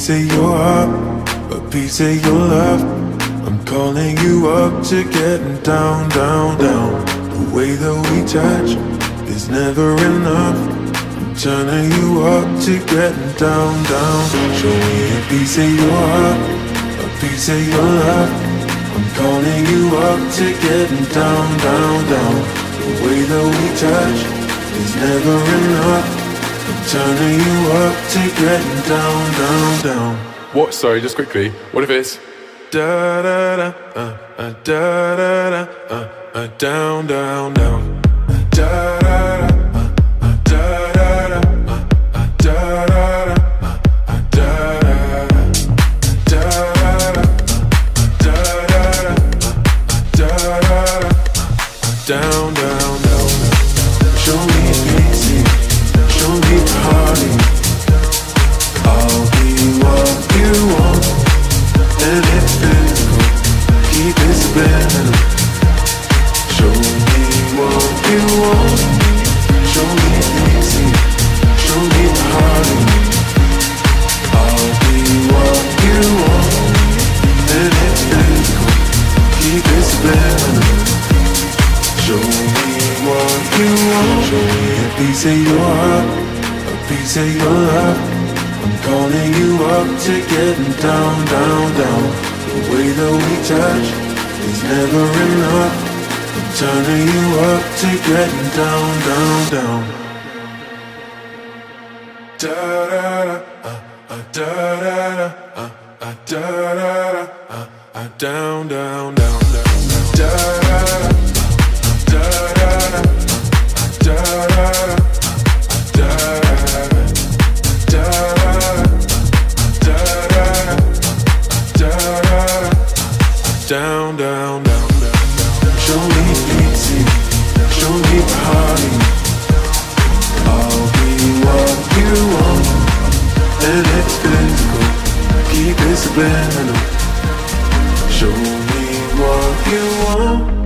piece of your heart, a piece of your love. I'm calling you up to getting down, down, down. The way that we touch is never enough. I'm turning you up to getting down, down. Show me a piece of your heart, a piece of your love. I'm calling you up to getting down, down, down. The way that we touch is never enough. I'm turning you up to getting down, down, down. What? Sorry, just quickly. What if it's da da da da da da down, down, down. Da da da da da down, down, down. Show me easy, show me party. I'll be what you want, and it's physical. Keep it subliminal. Show me what you want. Show me easy, show me party. I'll be what you want, and it's physical. Keep it subliminal. Show me what you want. Show me a piece of your heart, a piece of your love. I'm calling you up to getting down, down, down. The way that we touch is never enough. I'm turning you up to getting down, down, down. Da da da da da da da down, down, down, down, da da. Down, down, down, down. Show me easy, show me party. I'll be what you want, and it's physical. Keep it subliminal. Show me what you want.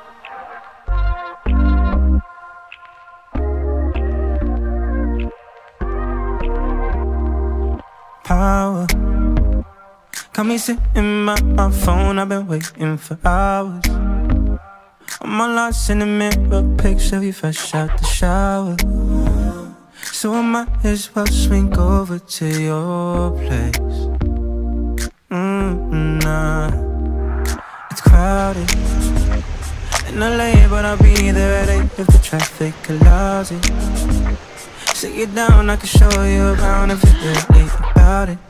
Power. Got me sitting by my phone, I've been waiting for hours. I'm all lost in the mirror, picture of you fresh out the shower. So I might as well swing over to your place. Nah, it's crowded in LA, but I'll be there at 8 if the traffic allows it. Sit you down, I can show you around if you're really about it.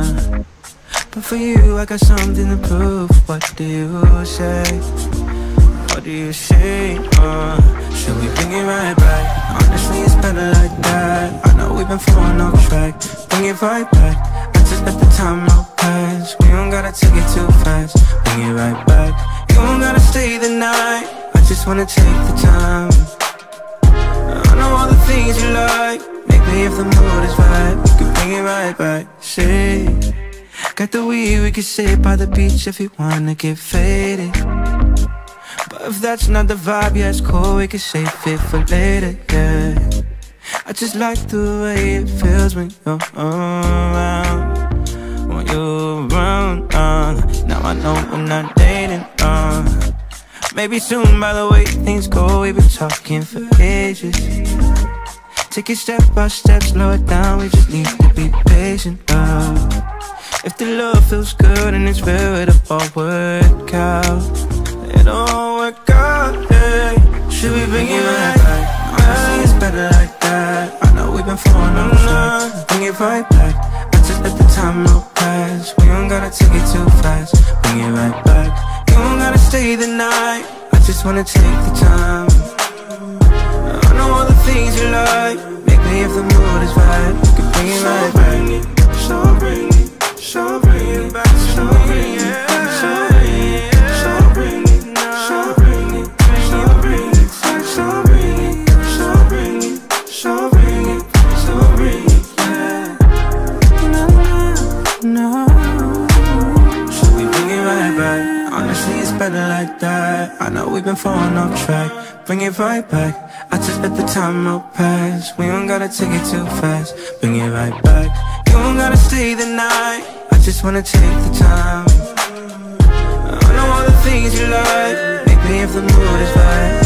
But for you, I got something to prove. What do you say? What do you say? Should we bring it right back? Honestly, it's better like that. I know we've been falling off track. Bring it right back. I just let the time out pass. We don't gotta take it too fast. Bring it right back. You don't gotta stay the night. I just wanna take the time. I know all the things you like. Maybe if the mood is right, we can bring it right back. Say, got the weed, we can sit by the beach if you wanna get faded. But if that's not the vibe, yeah, it's cool, we can save it for later, yeah. I just like the way it feels when you're around. When you're around, now I know we're not dating, maybe soon, by the way things go, we've been talking for ages. Take it step by step, slow it down, we just need to be patient, If the love feels good and it's real, it'll all work out. It'll all work out, yeah. Should we bring it right back? Honestly, it's better like that. I know we've been falling on track. Bring it right back. I just let the time out pass. We don't gotta take it too fast. Bring it right back. You don't gotta stay the night. I just wanna take the time. I know all the things you like. Maybe if the mood is right, we can bring it right back. So bring it, so bring it back, so bring it, so bring it, so bring it, so bring it, so bring it, so bring it, so bring it, so bring it, so bring it, yeah. No, so we bring it right back. Honestly, it's better like that. I know we've been falling off track. Bring it right back. I just let the time roll past. We don't gotta take it too fast. Bring it right back. You don't gotta stay the night. I just wanna take the time. I know all the things you like. Maybe if the mood is right.